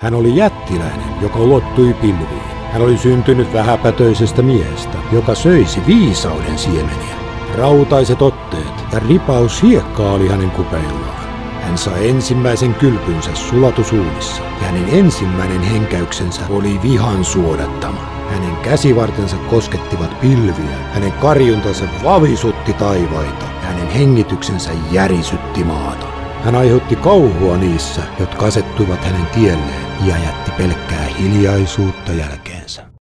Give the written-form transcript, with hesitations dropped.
Hän oli jättiläinen, joka ulottui pilviin. Hän oli syntynyt vähäpätöisestä miehestä, joka söisi viisauden siemeniä. Rautaiset otteet ja ripaus hiekkaa oli hänen kupeillaan. Hän sai ensimmäisen kylpynsä sulatusuunissa ja hänen ensimmäinen henkäyksensä oli vihan suodattama. Hänen käsivartensa koskettivat pilviä, hänen karjuntansa vavisutti taivaita ja hänen hengityksensä järisytti maata. Hän aiheutti kauhua niissä, jotka asettuivat hänen tielleen ja jätti pelkkää hiljaisuutta jälkeensä.